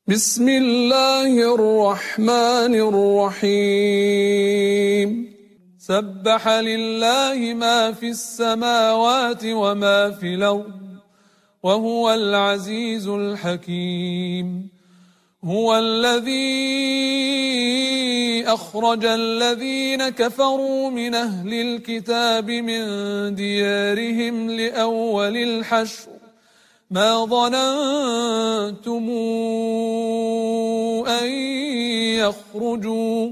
بسم الله الرحمن الرحيم. سبح لله ما في السماوات وما في الأرض وهو العزيز الحكيم. هو الذي أخرج الذين كفروا من أهل الكتاب من ديارهم لأول الحشر ما ظننتم أن يخرجوا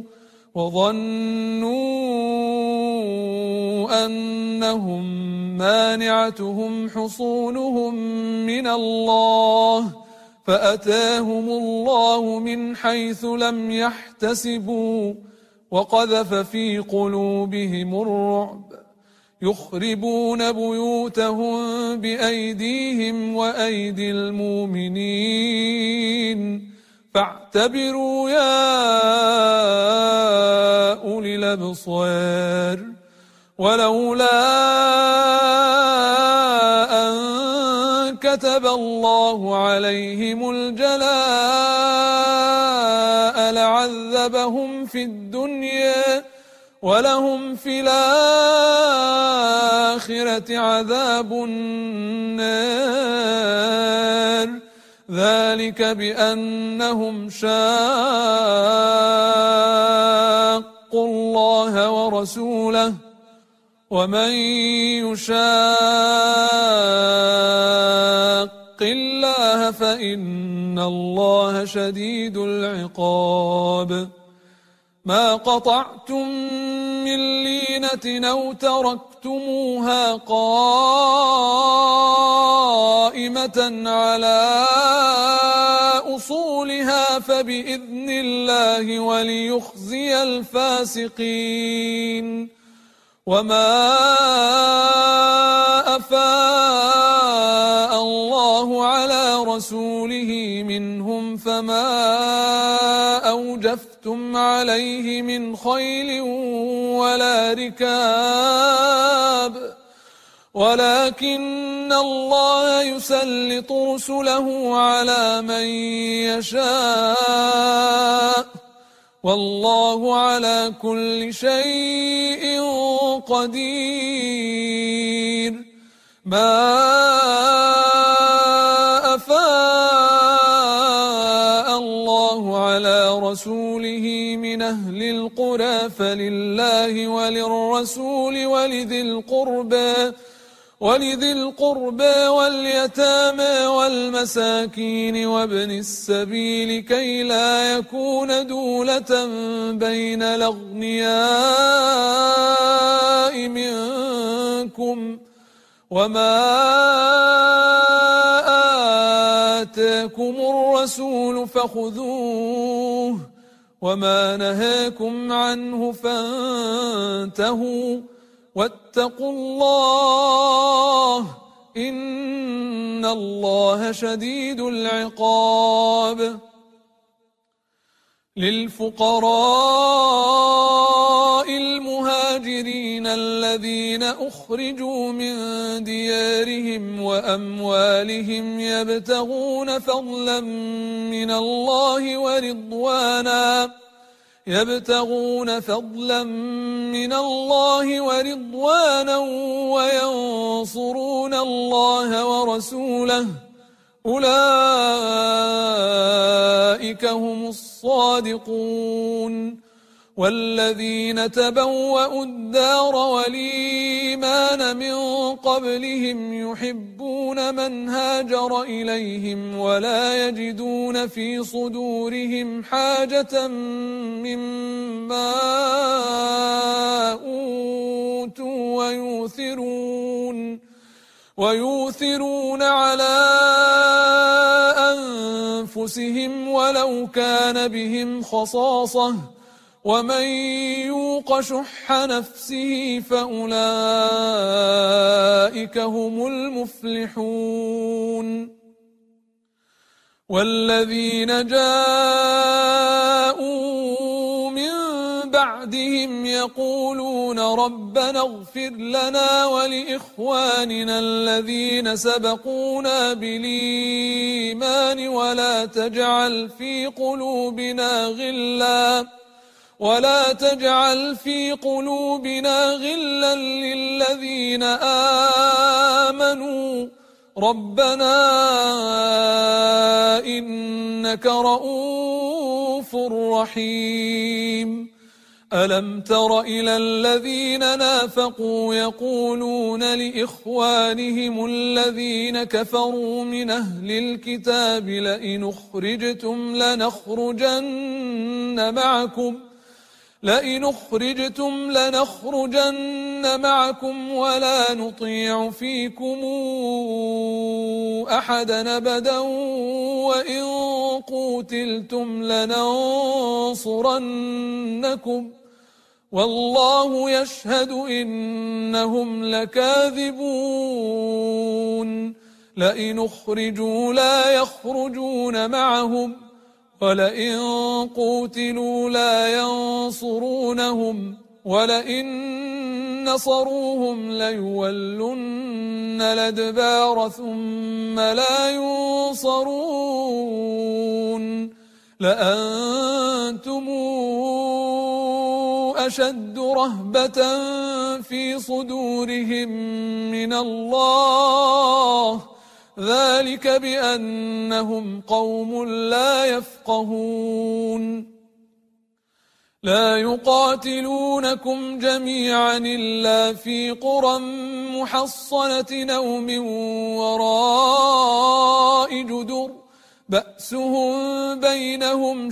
وظنوا أنهم مانعتهم حصونهم من الله فأتاهم الله من حيث لم يحتسبوا وقذف في قلوبهم الرعب يخربون بيوتهم بأيديهم وأيدي المؤمنين فاعتبروا يا أولي الأبصار. ولولا أن كتب الله عليهم الجلاء لعذبهم في الدنيا ولهم في الآخرة عذاب النار ذلك بأنهم شاقوا الله ورسوله ومن يشاق الله فإن الله شديد العقاب. ما قطعتم من لينة أو تركتموها قائمة على أصولها فبإذن الله وليخزي الفاسقين. وما أفاء الله على رسوله منهم فما أوجفتم عليه من خيل ولا ركاب ولكن الله يسلط رسله على من يشاء والله على كل شيء قدير. ما أفاء الله على رسوله من أهل القرى فلله وللرسول ولذي القربى واليتامى والمساكين وابن السبيل كي لا يكون دولة بين الأغنياء منكم. وما آتاكم الرسول فخذوه وما نهاكم عنه فانتهوا واتقوا الله إن الله شديد العقاب. للفقراء المهاجرين الذين أخرجوا من ديارهم وأموالهم يبتغون فضلا من الله ورضوانا وينصرون الله ورسوله أولئك هم الصادقون. والذين تبوأوا الدار والإيمان من قبلهم يحبون من هاجر إليهم ولا يجدون في صدورهم حاجة مما أوتوا ويؤثرون على أنفسهم ولو كان بهم خصاصة ومن يوق شح نفسه فأولئك هم المفلحون. والذين جاءوا من بعدهم يقولون ربنا اغفر لنا ولإخواننا الذين سبقونا بالإيمان ولا تجعل في قلوبنا غلا للذين آمنوا ربنا إنك رؤوف رحيم. ألم تر إلى الذين نافقوا يقولون لإخوانهم الذين كفروا من أهل الكتاب لئن أخرجتم لنخرجن معكم ولا نطيع فيكم أحدا أبدا وإن قوتلتم لننصرنكم والله يشهد إنهم لكاذبون. لئن أخرجوا لا يخرجون معهم ولئن قوتلوا لا ينصرونهم ولئن نصروهم ليولن الأدبار ثم لا ينصرون لأنتم أشد رهبة في صدورهم من الله ذلك بأنهم قوم لا يفقهون. لا يقاتلونكم جميعا إلا في قرى محصنة أو من وراء جدر بأسهم بينهم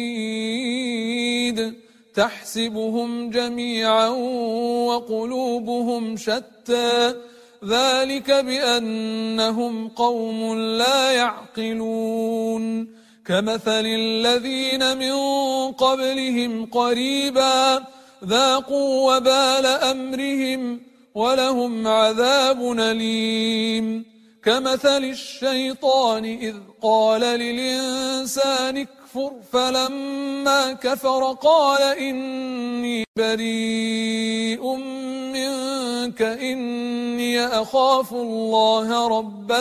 شديد تحسبهم جميعا وقلوبهم شتى ذلك بأنهم قوم لا يعقلون. كمثل الذين من قبلهم قريبا ذاقوا وبال أمرهم ولهم عذاب أليم. كمثل الشيطان إذ قال للإنسان اكفر فلما كفر قال إني بريء منك إني أخاف الله رب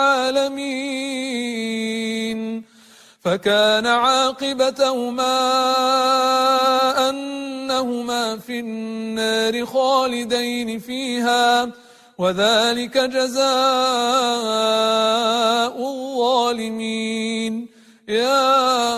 العالمين. فكان عاقبتهما أنهما في النار خالدين فيها وذلك جزاء الظالمين. يا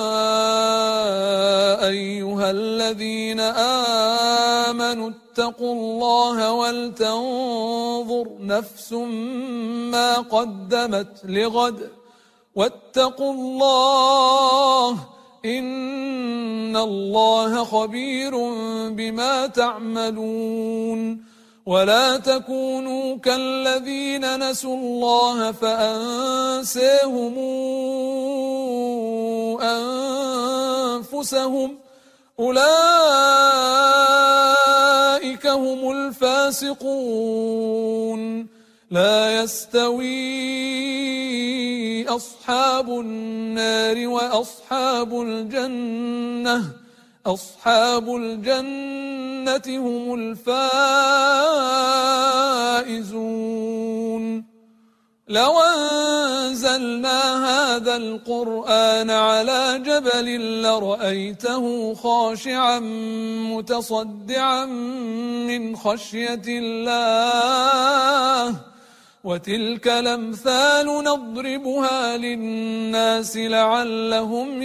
أيها الذين آمنوا اتقوا الله ولتنظر نفس ما قدمت لغد واتقوا الله إن الله خبير بما تعملون. ولا تكونوا كالذين نسوا الله فأنساهم أنفسهم أولئك هم الفاسقون. لا يستوي أصحاب النار وأصحاب الجنة هم الفائزون. لو أنزلنا هذا القرآن على جبل لرأيته خاشعا متصدعا من خشية الله وتلك الأمثال نضربها للناس لعلهم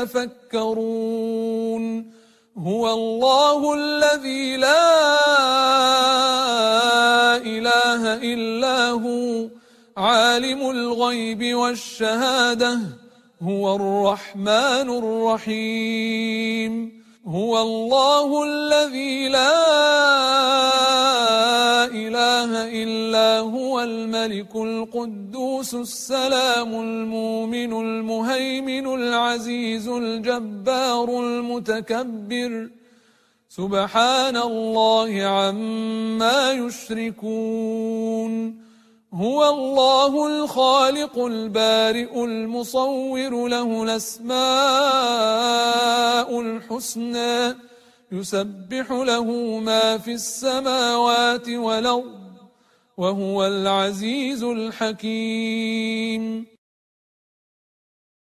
يتفكرون. هو الله الذي لا إله إلا هو عالم الغيب والشهادة هو الرحمن الرحيم. هو الله الذي لا إله إلا هو الملك القدوس السلام المؤمن المهيمن العزيز الجبار المتكبر سبحان الله عما يشركون. هو الله الخالق البارئ المصور له الأسماء الحسنى يسبح له ما في السماوات والأرض وهو العزيز الحكيم